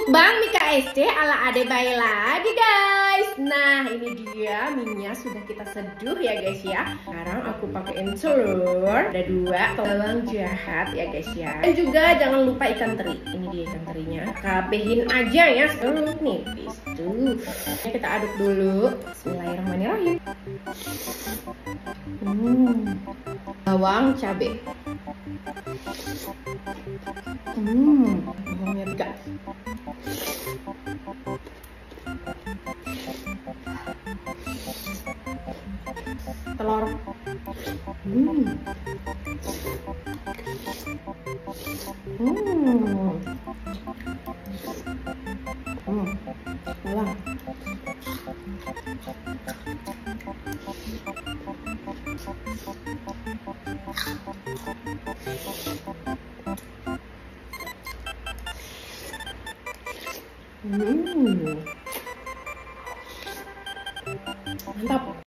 Mukbang mie KSC ala Ade Bayi lagi guys. Nah ini dia mie-nya sudah kita seduh ya guys ya. Sekarang aku pakein telur, ada 2 bawang jahat ya guys ya. Dan juga jangan lupa ikan teri. Ini dia ikan terinya. Kabehin aja ya seluruh nipis tuh. Kita aduk dulu. Bismillahirrahmanirrahim. Bawang cabai. Bawangnya 3. Telur. Bawang. Mantap.